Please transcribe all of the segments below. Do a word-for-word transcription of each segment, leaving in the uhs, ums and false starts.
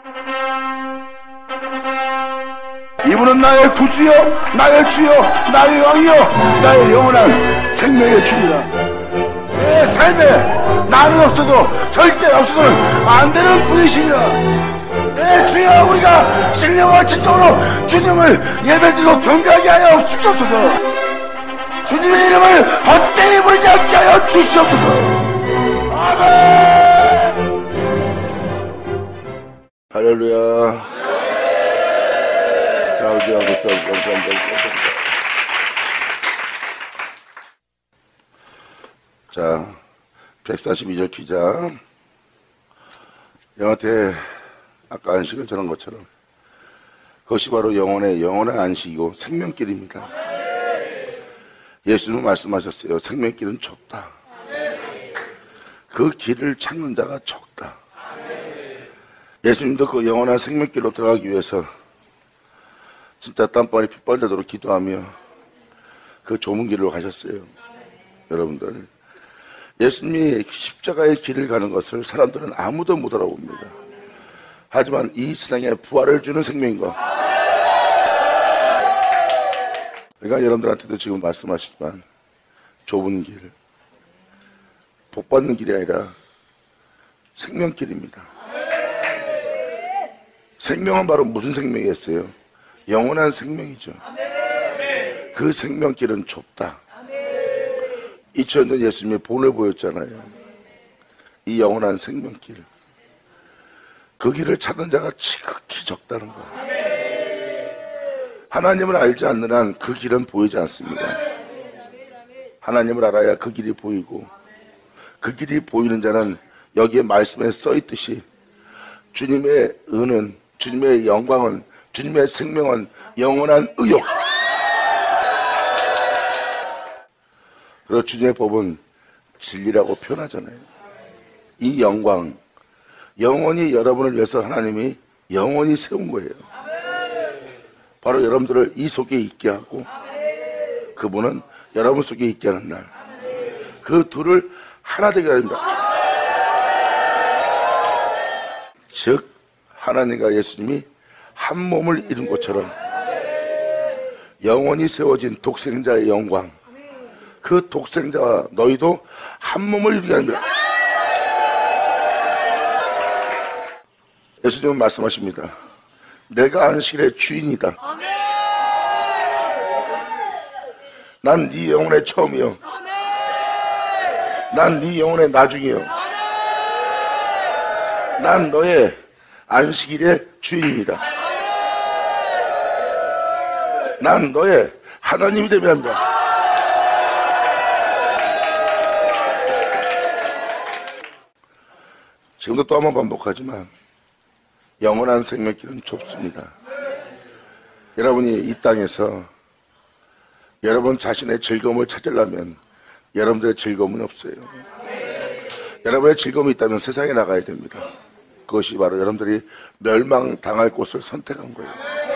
이분은 나의 구주요, 나의 주요, 나의 왕이요, 나의 영원한 생명의 주니라. 내 삶에 나는 없어도 절대 없어서는 안 되는 분이시니라. 내 주여, 우리가 신령과 진정으로 주님을 예배드리고 경배하게 하여 주시옵소서. 주님의 이름을 헛되이 부르지 않게 하여 주시옵소서. 아멘. 할렐루야. 자, 우리 감사합니다. 자, 백사십이 절 기자. 영한테 아까 안식을 전한 것처럼 그것이 바로 영혼의 영혼의 안식이고 생명길입니다. 예수님은 말씀하셨어요. 생명길은 좁다. 그 길을 찾는 자가 적다. 예수님도 그 영원한 생명길로 들어가기 위해서 진짜 땀방울이 핏발 되도록 기도하며 그 좁은 길로 가셨어요. 여러분들, 예수님이 십자가의 길을 가는 것을 사람들은 아무도 못 알아봅니다. 하지만 이 세상에 부활을 주는 생명인 것, 그러니까 여러분들한테도 지금 말씀하시지만 좁은 길, 복받는 길이 아니라 생명길입니다. 생명은 바로 무슨 생명이겠어요? 영원한 생명이죠. 그 생명길은 좁다. 이천 년 예수님이 본을 보였잖아요. 이 영원한 생명길, 그 길을 찾는 자가 지극히 적다는 거예요. 하나님을 알지 않는 한 그 길은 보이지 않습니다. 하나님을 알아야 그 길이 보이고, 그 길이 보이는 자는 여기에 말씀에 써있듯이 주님의 은은, 주님의 영광은, 주님의 생명은 영원한 의욕. 그리고 주님의 법은 진리라고 표현하잖아요. 이 영광, 영원히 여러분을 위해서 하나님이 영원히 세운 거예요. 바로 여러분들을 이 속에 있게 하고, 그분은 여러분 속에 있게 하는 날, 그 둘을 하나 되게 합니다. 즉 하나님과 예수님이 한 몸을 이룬 것처럼 영원히 세워진 독생자의 영광, 그 독생자와 너희도 한 몸을 이루게 합니다. 예수님은 말씀하십니다. 내가 안식일의 주인이다. 난 네 영혼의 처음이요, 난 네 영혼의 나중이요, 난 너의 안식일의 주인입니다. 난 너의 하나님이 되면 합니다. 지금도 또 한 번 반복하지만 영원한 생명길은 좁습니다. 여러분이 이 땅에서 여러분 자신의 즐거움을 찾으려면 여러분들의 즐거움은 없어요. 여러분의 즐거움이 있다면 세상에 나가야 됩니다. 그것이 바로 여러분들이 멸망당할 곳을 선택한 거예요.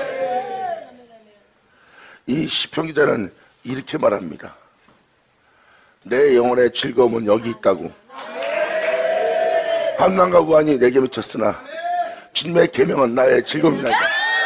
이 시편 기자는 이렇게 말합니다. 내 영혼의 즐거움은 여기 있다고. 환난과 우환이 내게 미쳤으나 주님의 계명은 나의 즐거움이나이다.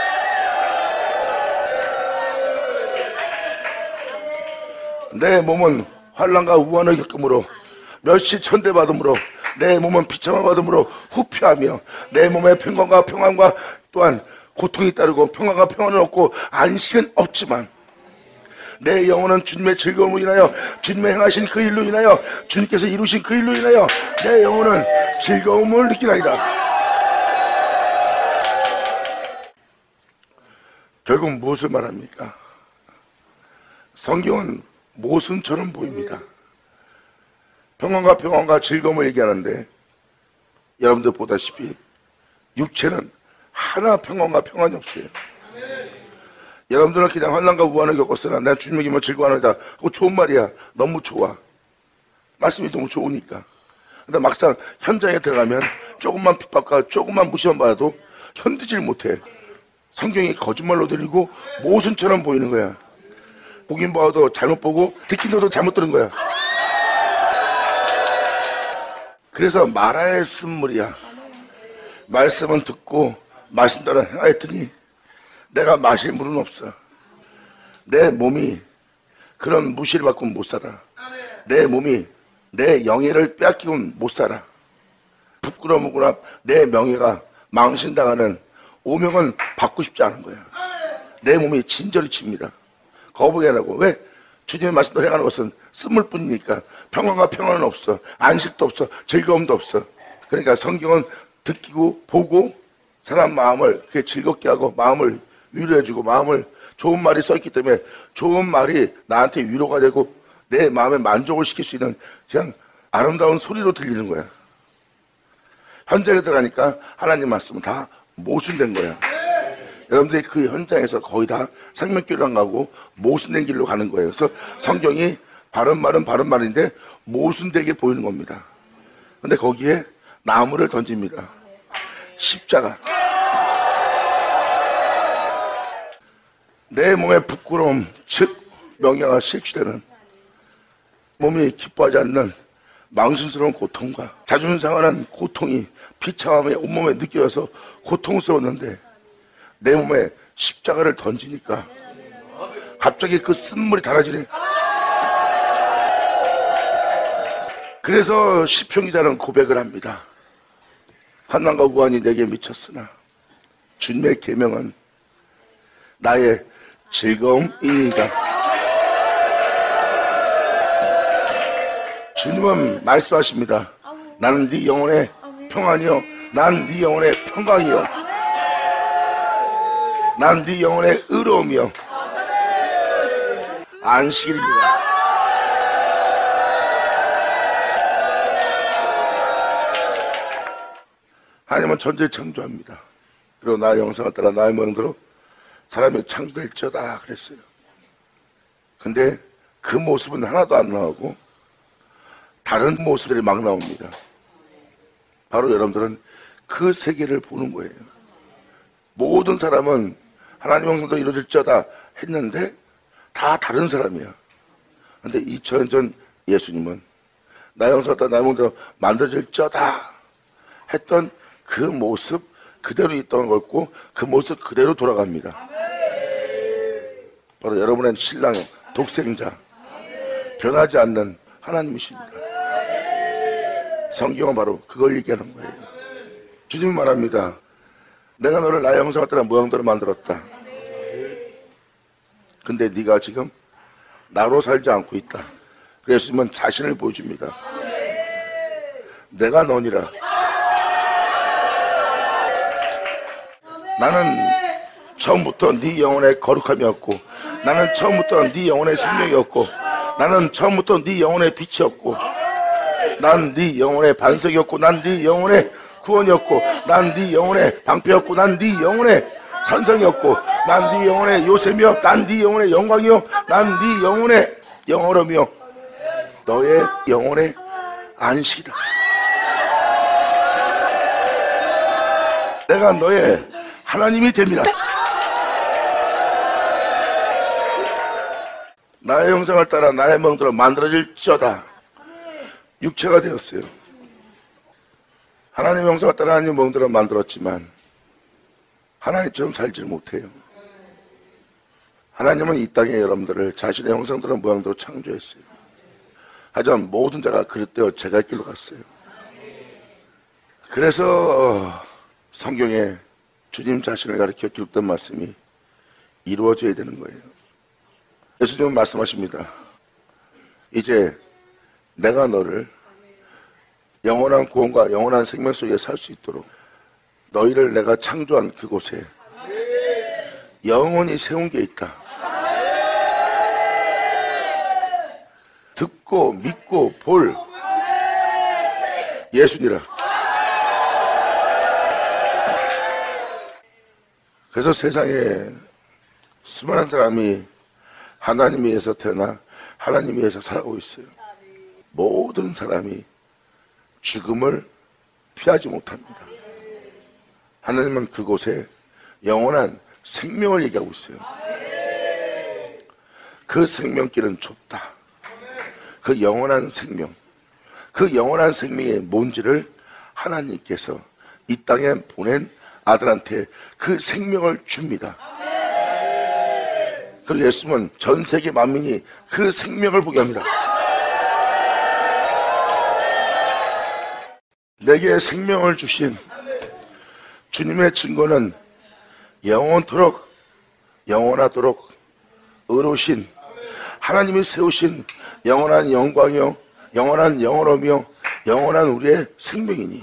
내 몸은 환난과 우환을 겪음으로 멸시 천대받음으로 내 몸은 비참함 받음으로 후피하며 내 몸의 평강과 평안과 또한 고통이 따르고 평안과 평안은 없고 안식은 없지만 내 영혼은 주님의 즐거움으로 인하여 주님의 행하신 그 일로 인하여 주님께서 이루신 그 일로 인하여 내 영혼은 즐거움을 느끼나이다. 결국 무엇을 말합니까? 성경은 모순처럼 보입니다. 평안과 평안과 즐거움을 얘기하는데 여러분들 보다시피 육체는 하나 평안과 평안이 없어요. 여러분들은 그냥 환난과 우환을 겪었으나 내가 주님에게만 즐거워하노이다. 그거 좋은 말이야. 너무 좋아. 말씀이 너무 좋으니까. 근데 막상 현장에 들어가면 조금만 핍박과 조금만 무시만 받아도 견디질 못해. 성경이 거짓말로 들리고 모순처럼 보이는 거야. 보긴 봐도 잘못 보고 듣긴 들어도 잘못 들은 거야. 그래서 말하에 쓴물이야. 말씀은 듣고 말씀대로 행하였더니 내가 마실 물은 없어. 내 몸이 그런 무시를 받고는 못 살아. 내 몸이 내 영예를 빼앗기고는 못 살아. 부끄러움이구나. 내 명예가 망신당하는 오명은 받고 싶지 않은 거야. 내 몸이 진저리 칩니다. 거부해라고. 왜? 주님의 말씀대로 행하는 것은 쓴물 뿐이니까. 평안과 평안은 없어. 안식도 없어. 즐거움도 없어. 그러니까 성경은 듣기고 보고 사람 마음을 그렇게 즐겁게 하고 마음을 위로해주고 마음을 좋은 말이 써있기 때문에 좋은 말이 나한테 위로가 되고 내 마음에 만족을 시킬 수 있는 그냥 아름다운 소리로 들리는 거야. 현장에 들어가니까 하나님 말씀은 다 모순된 거야. 여러분들이 그 현장에서 거의 다 생명길로 안 가고 모순된 길로 가는 거예요. 그래서 성경이 바른 말은 바른 말인데 모순되게 보이는 겁니다. 근데 거기에 나무를 던집니다. 십자가. 내 몸의 부끄러움, 즉 명예가 실추되는 몸이 기뻐하지 않는 망신스러운 고통과 자존심 상하는 고통이 비참함에 온몸에 느껴져서 고통스러웠는데 내 몸에 십자가를 던지니까 갑자기 그 쓴물이 달아지네. 그래서 시편 기자는 고백을 합니다. 환난과 고난이 내게 미쳤으나 주님의 계명은 나의 즐거움이니이다. 주님은 말씀하십니다. 나는 네 영혼의 평안이요, 난 네 영혼의 평강이요, 난 네 영혼의 의로움이요, 안식일입니다. 하나님은 천지를 창조합니다. 그리고 나의 형상을 따라 나의 모양대로 사람이 창조될지어다 그랬어요. 근데 그 모습은 하나도 안 나오고 다른 모습들이 막 나옵니다. 바로 여러분들은 그 세계를 보는 거예요. 모든 사람은 하나님 형상대로 이루어질지어다 했는데 다 다른 사람이야. 근데 이천 년 전 예수님은 나의 형상을 따라 나의 모양대로 만들어질지어다 했던 그 모습 그대로 있던 거고 그 모습 그대로 돌아갑니다. 바로 여러분의 신랑, 독생자, 변하지 않는 하나님이십니다. 성경은 바로 그걸 얘기하는 거예요. 주님은 말합니다. 내가 너를 나의 형상을 따라 모양대로 만들었다. 근데 네가 지금 나로 살지 않고 있다. 그래서 주님은 자신을 보여줍니다. 내가 너니라. 나는 처음부터 네 영혼의 거룩함이었고, 나는 처음부터 네 영혼의 생명이었고, 나는 처음부터 네 영혼의 빛이었고, 난 네 영혼의 반석이었고, 난 네 영혼의 구원이었고, 난 네 영혼의 방패였고, 난 네 영혼의 산성이었고, 난 네 영혼의 요셉이요, 난 네 영혼의 영광이요, 난 네 영혼의 영어름이요, 너의 영혼의 안식이다. 내가 너의 하나님이 됩니다. 나의 형상을 따라 나의 모양대로 만들어질지어다. 육체가 되었어요. 하나님의 형상을 따라 하나님의 모양대로 만들었지만 하나님처럼 살지를 못해요. 하나님은 이 땅에 여러분들을 자신의 형상대로 모양대로 창조했어요. 하지만 모든 자가 그릇되어 제갈 길로 갔어요. 그래서 성경에 주님 자신을 가리켜 기록된 말씀이 이루어져야 되는 거예요. 예수님은 말씀하십니다. 이제 내가 너를 영원한 구원과 영원한 생명 속에 살 수 있도록 너희를 내가 창조한 그곳에 영원히 세운 게 있다. 듣고 믿고 볼 예수니라. 그래서 세상에 수많은 사람이 하나님에 의해서 태어나 하나님에 의해서 살아가고 있어요. 모든 사람이 죽음을 피하지 못합니다. 하나님은 그곳에 영원한 생명을 얘기하고 있어요. 그 생명길은 좁다. 그 영원한 생명, 그 영원한 생명이 뭔지를 하나님께서 이 땅에 보낸 아들한테 그 생명을 줍니다. 그리고 예수님은 전 세계 만민이 그 생명을 보게 합니다. 내게 생명을 주신 주님의 증거는 영원토록 영원하도록 의로우신 하나님이 세우신 영원한 영광이요 영원한 영원함이요 영원한 우리의 생명이니,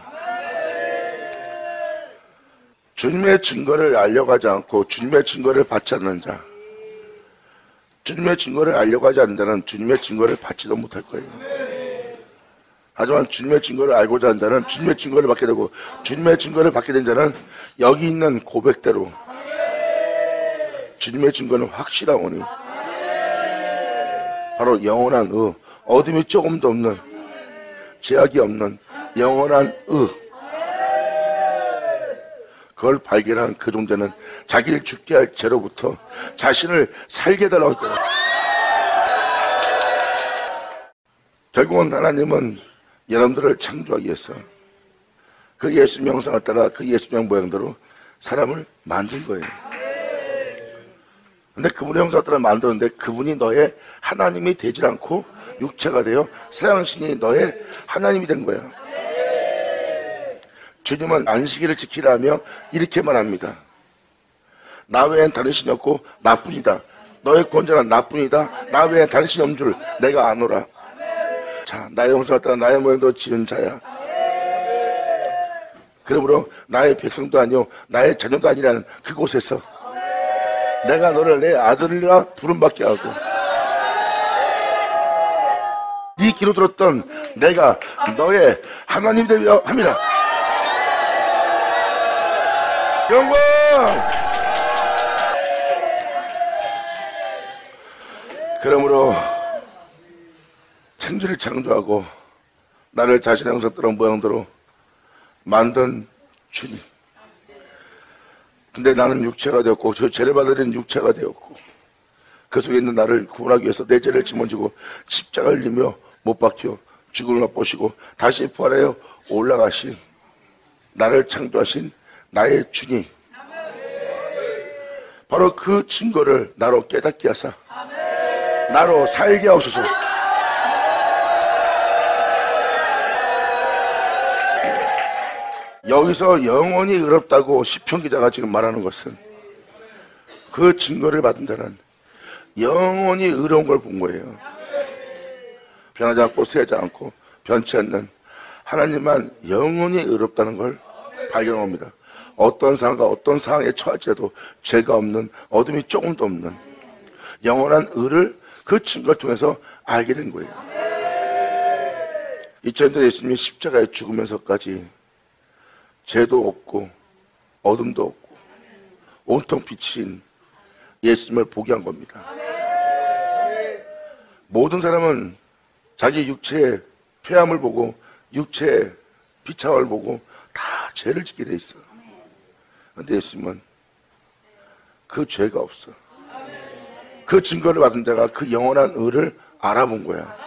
주님의 증거를 알려가지 않고 주님의 증거를 받지 않는 자, 주님의 증거를 알려가지 않는 자는 주님의 증거를 받지도 못할 거예요. 하지만 주님의 증거를 알고자 하는 자는 주님의 증거를 받게 되고, 주님의 증거를 받게 된 자는 여기 있는 고백대로 주님의 증거는 확실하오니 바로 영원한 의, 어둠이 조금도 없는, 제약이 없는 영원한 의, 그걸 발견한 그 존재는 자기를 죽게 할 죄로부터 자신을 살게 해달라고 했다. 결국은 하나님은 여러분들을 창조하기 위해서 그 예수님 형상을 따라 그 예수님 모양대로 사람을 만든 거예요. 근데 그분의 형상을 따라 만들었는데 그분이 너의 하나님이 되질 않고 육체가 되어 서양신이 너의 하나님이 된 거야. 주님은 안식일을 지키라며 이렇게 말합니다. 나 외엔 다른 신이 없고 나뿐이다. 너의 구원자는 나뿐이다. 나 외엔 다른 신이 없는 줄 내가 아노라. 자, 나의 형상을 따라 나의 모양대로 지은 자야. 그러므로 나의 백성도 아니요 나의 자녀도 아니라는 그곳에서 내가 너를 내 아들이라 부름받게 하고, 네 귀로 들었던 내가 너의 하나님 되려 함이라. 영광! 그러므로 천지를 창조하고 나를 자신의 형상대로 모양대로 만든 주님. 근데 나는 육체가 되었고 저 죄를 받아들인 육체가 되었고 그 속에 있는 나를 구원하기 위해서 내 죄를 짊어지고 십자가를 지며 못 박혀 죽음을 맛보시고 다시 부활하여 올라가신 나를 창조하신 나의 주님, 바로 그 증거를 나로 깨닫게 하사 나로 살게 하옵소서. 여기서 영원히 의롭다고 시편 기자가 지금 말하는 것은 그 증거를 받은 자는 영원히 의로운 걸 본 거예요. 변하지 않고 쇠하지 않고 변치 않는 하나님만 영원히 의롭다는 걸 발견합니다. 어떤 상황과 어떤 상황에 처할지라도 죄가 없는, 어둠이 조금도 없는 영원한 의를 그 증거를 통해서 알게 된 거예요. 이천 년 전 예수님이 십자가에 죽으면서까지 죄도 없고 어둠도 없고 온통 빛인 예수님을 보게 한 겁니다. 모든 사람은 자기 육체의 폐함을 보고 육체의 비참함을 보고 다 죄를 짓게 돼 있어. 그런데 예수님은 그 죄가 없어. 그 증거를 받은 자가 그 영원한 의를 알아본 거야.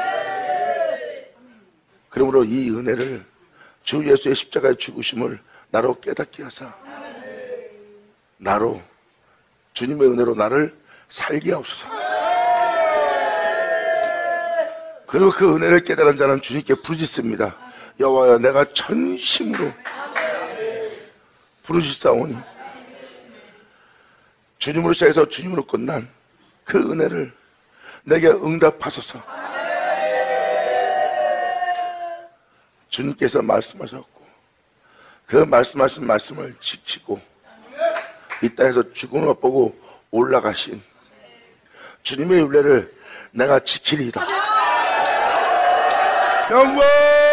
그러므로 이 은혜를 주 예수의 십자가의 죽으심을 나로 깨닫게 하사 나로 주님의 은혜로 나를 살게 하옵소서. 그리고 그 은혜를 깨달은 자는 주님께 부르짖습니다. 여호와여, 내가 전심으로 부르짖사오니 주님으로 시작해서 주님으로 끝난 그 은혜를 내게 응답하소서. 주님께서 말씀하셨고 그 말씀하신 말씀을 지키고 이 땅에서 죽음을 맛보고 올라가신 주님의 윤례를 내가 지키리이다. 영광!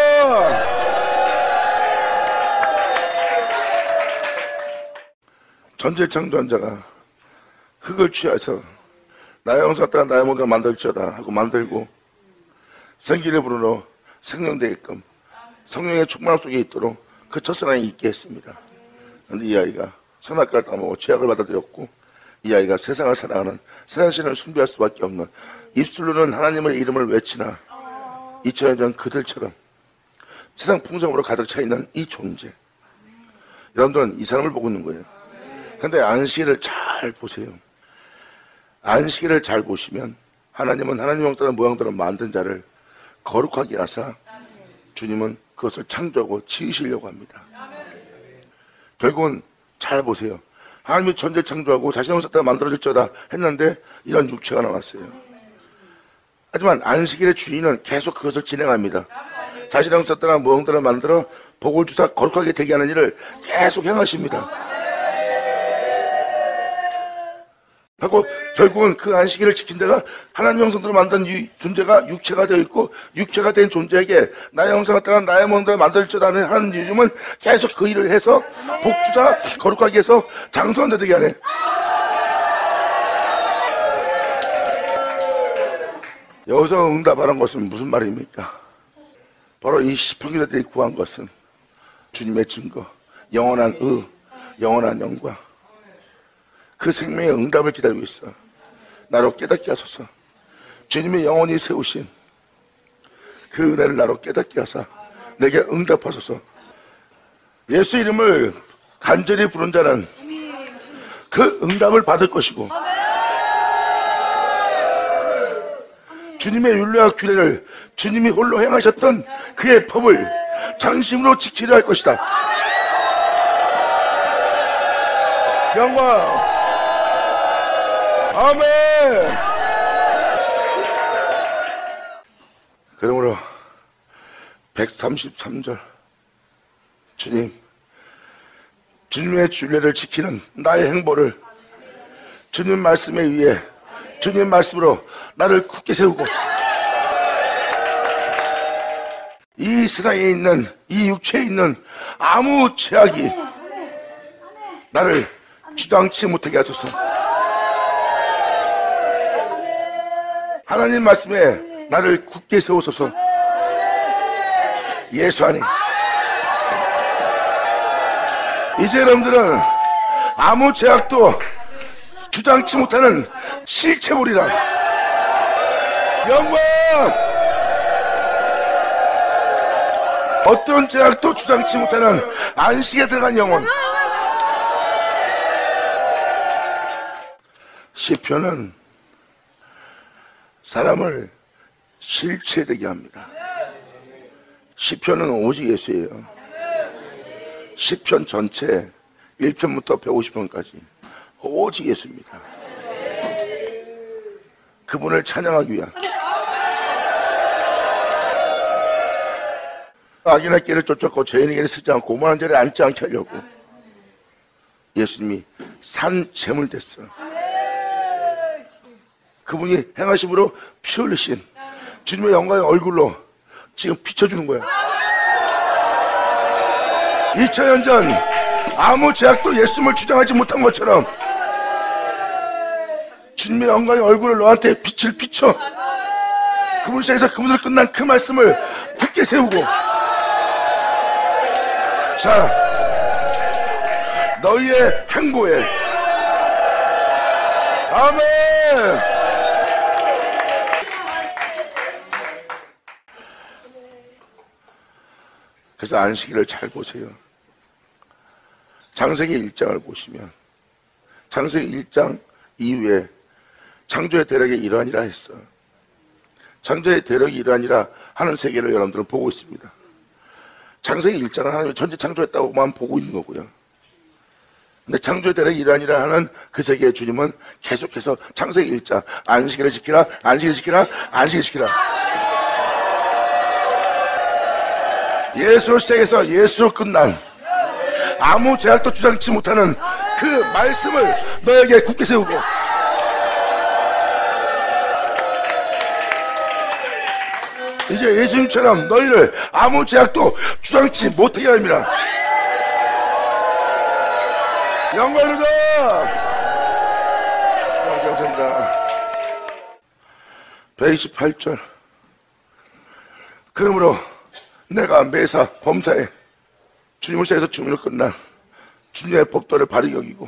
전체 창조한 자가 흙을 취해서 나의 형상 따라 나의 모델을 만들지어다 하고 만들고 생기를 불어넣어 생명되게끔 성령의 충만함 속에 있도록 그 첫사랑이 있게 했습니다. 그런데 이 아이가 선악과를 따먹고 죄악을 받아들였고 이 아이가 세상을 사랑하는 세상신을 숭배할 수밖에 없는, 입술로는 하나님의 이름을 외치나 이천 년 전 그들처럼 세상 풍성으로 가득 차 있는 이 존재, 여러분들은 이 사람을 보고 있는 거예요. 근데 안식일을 잘 보세요. 안식일을 잘 보시면 하나님은 하나님 형상의 모양대로 만든 자를 거룩하게 하사 주님은 그것을 창조하고 지으시려고 합니다. 결국은 잘 보세요. 하나님이 천지를 창조하고 자신의 형상대로 만들어질지어다 했는데 이런 육체가 나왔어요. 하지만 안식일의 주인은 계속 그것을 진행합니다. 자신의 형상대로 모양대로 만들어 복을 주사 거룩하게 되게 하는 일을 계속 행하십니다. 하고 결국은 그 안식일을 지킨 자가 하나님 형상대로 만든 이 존재가 육체가 되어 있고 육체가 된 존재에게 나의 형상에 따라 나의 모양대로 만들어질지어다 하는 이유는 계속 그 일을 해서 복주사 거룩하게 해서 장수한 되게 하네. 여기서 응답하는 것은 무슨 말입니까? 바로 이 시편기자들이 구한 것은 주님의 증거, 영원한 의, 영원한 영광, 그 생명의 응답을 기다리고 있어. 나로 깨닫게 하소서. 주님이 영원히 세우신 그 은혜를 나로 깨닫게 하사 내게 응답하소서. 예수 이름을 간절히 부른 자는 그 응답을 받을 것이고 주님의 율례와 규례를 주님이 홀로 행하셨던 그의 법을 장심으로 지키려 할 것이다. 영광. 아멘. 그러므로 백삼십삼 절 주님, 주님의 율례를 지키는 나의 행보를 주님 말씀에 의해 주님 말씀으로 나를 굳게 세우고 이 세상에 있는 이 육체에 있는 아무 죄악이 나를 주장치 못하게 하소서. 하나님 말씀에 나를 굳게 세우소서. 예수 안에 이제 여러분들은 아무 죄악도 주장치 못하는 실체물이라. 영광. 어떤 죄악도 주장치 못하는 안식에 들어간 영혼. 시편은 사람을 실체되게 합니다. 시편은 오직 예수예요. 시편 전체 일 편부터 백오십 편까지 오직 예수입니다. 그분을 찬양하기 위한 악인의 길을 쫓았고 죄인의 길을 쓰지 않고 오만한 자리에 앉지 않게 하려고 예수님이 산 제물 됐어요. 그분이 행하심으로 피 흘리신 주님의 영광의 얼굴로 지금 비춰주는 거예요. 이천 년 전 아무 죄악도 예수님을 주장하지 못한 것처럼 주님의 영광의 얼굴을 너한테 빛을 비춰 그분을 시작해서 그분을 끝난 그 말씀을 굳게 세우고, 자, 너희의 행보에 아멘. 그래서 안식일을 잘 보세요. 창세기 일 장을 보시면 창세기 일 장 이후에 창조의 대력이 이러하니라 했어. 창조의 대력이 이러하니라 하는 세계를 여러분들은 보고 있습니다. 창세기 일 장은 하나님이 천지 창조했다고만 보고 있는 거고요. 근데 창조의 대력이 이러하니라 하는 그 세계의 주님은 계속해서 창세기 일 장 안식일을 지키라, 안식일을 지키라, 안식일을 지키라. 예수로 시작해서 예수로 끝난 아무 죄악도 주장치 못하는 그 말씀을 너에게 굳게 세우고, 이제 예수님처럼 너희를 아무 죄악도 주장치 못하게 합니다. 영광이로다. 감사합니다. 백이십팔 절 그러므로 내가 매사 범사에 주님을 시작해서 주님을 끝난 주님의 법도를 바르게 여기고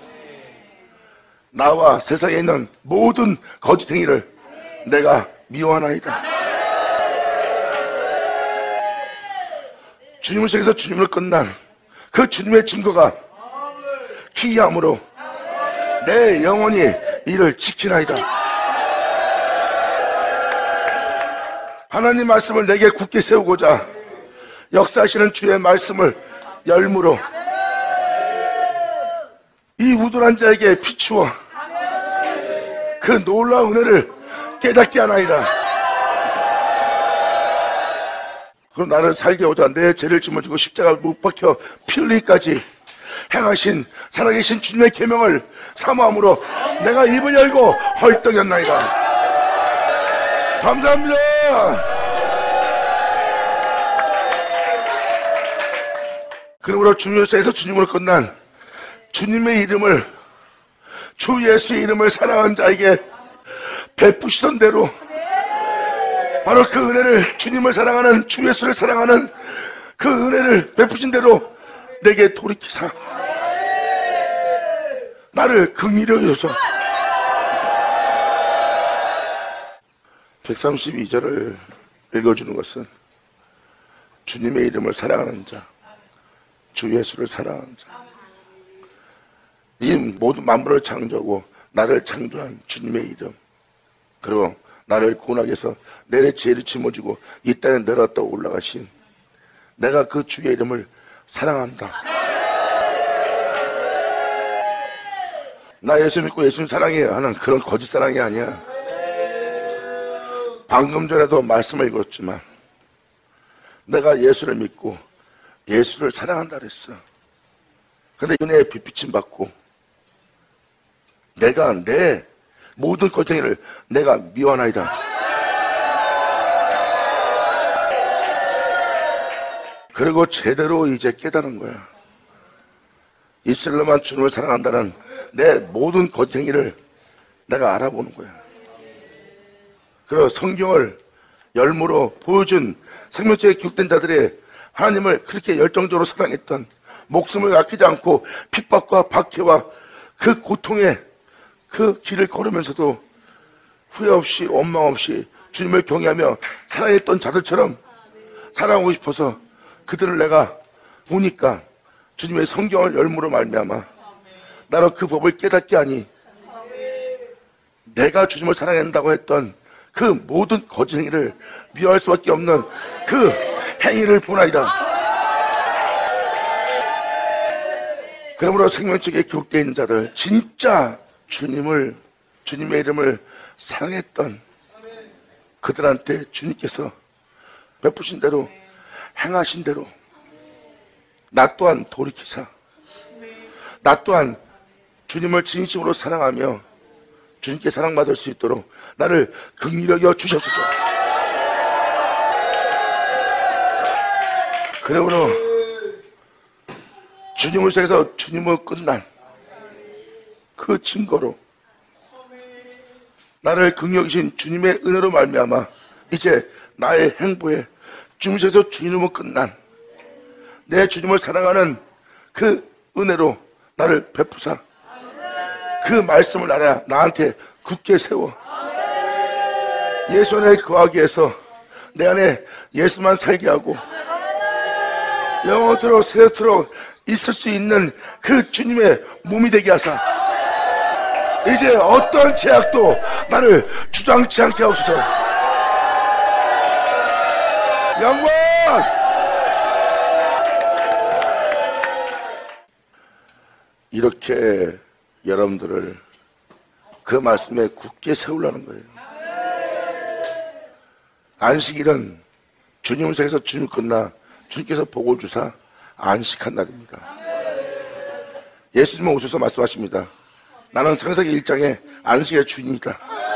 나와 세상에 있는 모든 거짓 행위를 내가 미워하나이다. 주님을 시작해서 주님을 끝난 그 주님의 증거가 기이함으로 내 영혼이 이를 지키나이다. 하나님 말씀을 내게 굳게 세우고자 역사하시는 주의 말씀을 열무로 이 우둔한 자에게 비추어 그 놀라운 은혜를 깨닫게 하나이다. 그럼 나를 살게 하고자 내 죄를 짊어지고 십자가 못 박혀 피 흘리기까지 행하신 살아계신 주님의 계명을 사모함으로 내가 입을 열고 헐떡였나이다. 감사합니다. 그러므로 주님에서 주님으로 끝난 주님의 이름을, 주 예수의 이름을 사랑한 자에게 베푸시던 대로 바로 그 은혜를, 주님을 사랑하는, 주 예수를 사랑하는 그 은혜를 베푸신 대로 내게 돌이키사 나를 긍휼히 여겨서 백삼십이 절을 읽어주는 것은 주님의 이름을 사랑하는 자, 주 예수를 사랑하는 자, 이 모든 만물을 창조하고 나를 창조한 주님의 이름, 그리고 나를 고난하게 해서 내 죄를 짊어지고 이 땅에 내려왔다 올라가신 내가 그 주의 이름을 사랑한다. 나 예수 믿고 예수님 사랑해요 하는 그런 거짓 사랑이 아니야. 방금 전에도 말씀을 읽었지만 내가 예수를 믿고 예수를 사랑한다 그랬어. 근데 은혜에 빛비침 받고 내가 내 모든 거쟁이를 내가 미워하나이다. 그리고 제대로 이제 깨달은 거야. 이스라엘만 주님을 사랑한다는 내 모든 거쟁이를 내가 알아보는 거야. 그리고 성경을 열무로 보여준 생명책에 기록된 자들의 하나님을 그렇게 열정적으로 사랑했던, 목숨을 아끼지 않고 핍박과 박해와 그 고통에 그 길을 걸으면서도 후회 없이 원망 없이 주님을 경외하며 사랑했던 자들처럼 사랑하고 싶어서 그들을 내가 보니까 주님의 성경을 열무로 말미암아 나로 그 법을 깨닫게 하니 내가 주님을 사랑한다고 했던 그 모든 거짓 행위를 미워할 수밖에 없는 그 행위를 보나이다. 그러므로 생명책에 기록되어 있는 자들, 진짜 주님을, 주님의 이름을 사랑했던 그들한테 주님께서 베푸신 대로, 행하신 대로 나 또한 돌이키사 나 또한 주님을 진심으로 사랑하며 주님께 사랑받을 수 있도록 나를 긍휼히 여겨 주셨소서. 그러므로 주님을 시작해서 주님을 끝난 그 증거로 나를 긍휼히 여기신 주님의 은혜로 말미암아 이제 나의 행보에 주님께서 주님을 끝난 내 주님을 사랑하는 그 은혜로 나를 베푸사 그 말씀을 알아 나한테 굳게 세워 예수 안에 거하기 위해서 내 안에 예수만 살게 하고 영원토록 세토록 있을 수 있는 그 주님의 몸이 되게 하사 이제 어떤 제약도 나를 주장치 않게 하옵소서. 영광! 이렇게 여러분들을 그 말씀에 굳게 세우려는 거예요. 안식일은 주님을 생해서 주님 끝나 주님께서 복을 주사 안식한 날입니다. 예수님은 오셔서 말씀하십니다. 나는 창세기 일 장에 안식의 주인이다.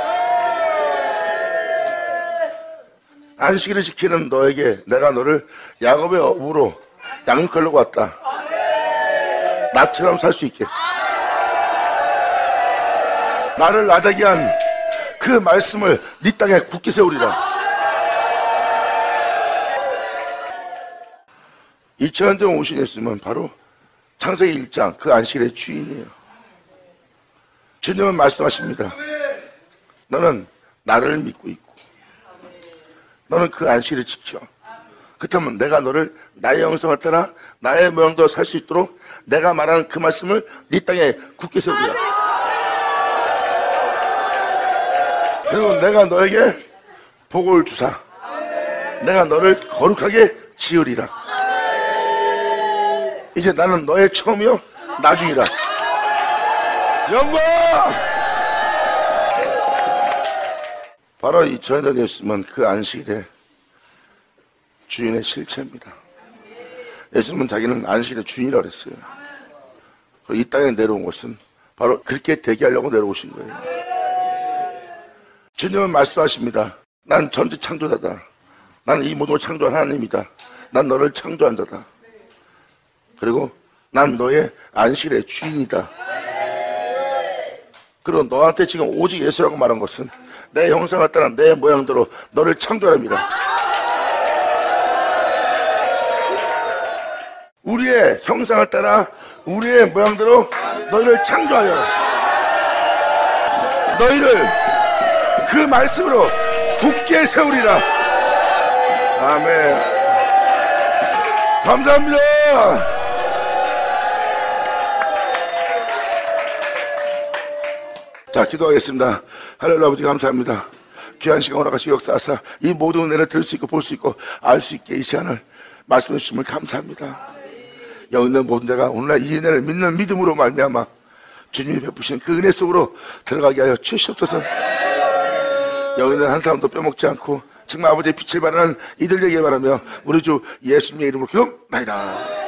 안식일을 지키는 너에게 내가 너를 야곱의 어부로 양육하려고 왔다. 나처럼 살 수 있게. 나를 나자게 한 그 말씀을 네 땅에 굳게 세우리라. 이천 년 전 오신 예수님은 바로 창세기 일 장 그 안식일의 주인이에요. 주님은 말씀하십니다. 너는 나를 믿고 있고 너는 그 안식일을 지켜. 그렇다면 내가 너를 나의 형상을 따라 나의 모양대로 살 수 있도록 내가 말하는 그 말씀을 네 땅에 굳게 세우리라. 그리고 내가 너에게 복을 주사 내가 너를 거룩하게 지으리라. 이제 나는 너의 처음이요 나중이라. 영광! 바로 이 전에 예수님은 그 안식일에 주인의 실체입니다. 예수님은 자기는 안식일의 주인이라고 그랬어요. 그리고 이 땅에 내려온 것은 바로 그렇게 대기하려고 내려오신 거예요. 주님은 말씀하십니다. 난 전지 창조자다. 나는 이 모든 걸 창조한 하나님이다. 난 너를 창조한 자다. 그리고 난 너의 안식일의 주인이다. 그리고 너한테 지금 오직 예수라고 말한 것은 내 형상을 따라 내 모양대로 너를 창조합니다. 우리의 형상을 따라 우리의 모양대로 너희를 창조하여 너희를 그 말씀으로 굳게 세우리라. 아멘. 감사합니다. 자, 기도하겠습니다. 하늘의 아버지 감사합니다. 귀한 시간 허락하시고 역사하사 이 모든 은혜를 들을 수 있고 볼 수 있고 알 수 있게 이 시간을 말씀해 주심을 감사합니다. 여기 있는 모든 자가 오늘날 이 은혜를 믿는 믿음으로 말미암아 주님이 베푸신 그 은혜 속으로 들어가게 하여 주시옵소서. 여기 있는 한 사람도 빼먹지 않고 정말 아버지의 빛을 발하는 이들 되게 바라며 우리 주 예수님의 이름으로 기도합니다.